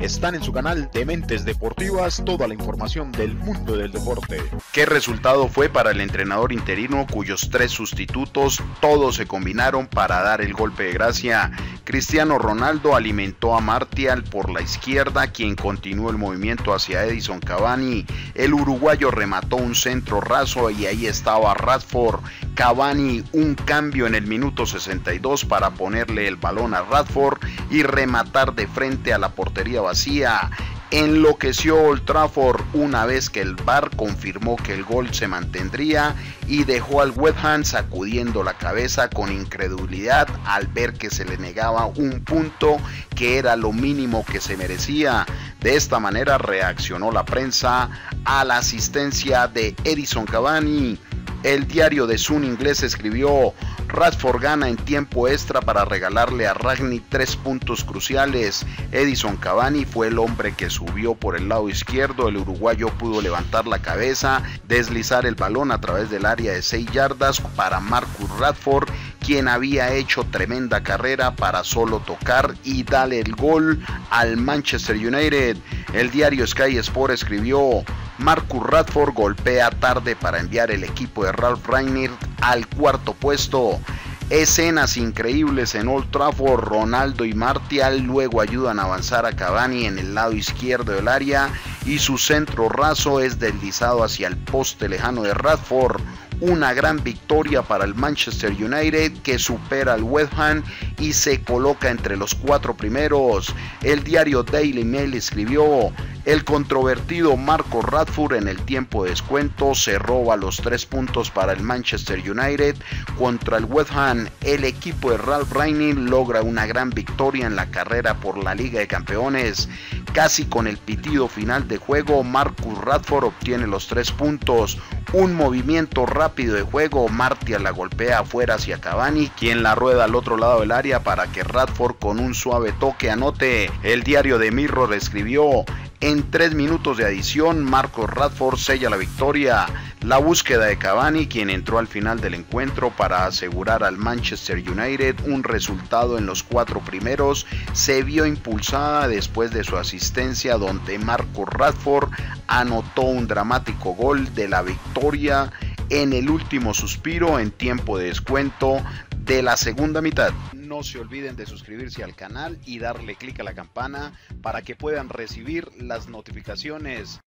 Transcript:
Están en su canal Dementes Deportivas toda la información del mundo del deporte. ¿Qué resultado fue para el entrenador interino cuyos 3 sustitutos todos se combinaron para dar el golpe de gracia? Cristiano Ronaldo alimentó a Martial por la izquierda, quien continuó el movimiento hacia Edinson Cavani. El uruguayo remató un centro raso y ahí estaba Rashford. Cavani un cambio en el minuto 62 para ponerle el balón a Rashford y rematar de frente a la portería vacía. Enloqueció Old Trafford una vez que el VAR confirmó que el gol se mantendría y dejó al West Ham sacudiendo la cabeza con incredulidad al ver que se le negaba un punto que era lo mínimo que se merecía. De esta manera reaccionó la prensa a la asistencia de Edinson Cavani. El diario The Sun inglés escribió: Rashford gana en tiempo extra para regalarle a Rangnick 3 puntos cruciales. Edinson Cavani fue el hombre que subió por el lado izquierdo. El uruguayo pudo levantar la cabeza, deslizar el balón a través del área de 6 yardas para Marcus Rashford, quien había hecho tremenda carrera para solo tocar y darle el gol al Manchester United. El diario Sky Sport escribió: Marcus Rashford golpea tarde para enviar el equipo de Ralf Rangnick al 4º puesto. Escenas increíbles en Old Trafford. Ronaldo y Martial luego ayudan a avanzar a Cavani en el lado izquierdo del área y su centro raso es deslizado hacia el poste lejano de Rashford. Una gran victoria para el Manchester United, que supera al West Ham y se coloca entre los 4 primeros. El diario Daily Mail escribió: el controvertido Marcus Rashford en el tiempo de descuento se roba los 3 puntos para el Manchester United contra el West Ham. El equipo de Ralf Rangnick logra una gran victoria en la carrera por la Liga de Campeones. Casi con el pitido final de juego, Marcus Rashford obtiene los 3 puntos. Un movimiento rápido de juego, Martial la golpea afuera hacia Cavani, quien la rueda al otro lado del área para que Rashford con un suave toque anote. El diario The Mirror escribió: en 3 minutos de adición, Marcus Rashford sella la victoria. La búsqueda de Cavani, quien entró al final del encuentro para asegurar al Manchester United un resultado en los 4 primeros, se vio impulsada después de su asistencia, donde Marcus Rashford anotó un dramático gol de la victoria en el último suspiro en tiempo de descuento de la segunda mitad. No se olviden de suscribirse al canal y darle clic a la campana para que puedan recibir las notificaciones.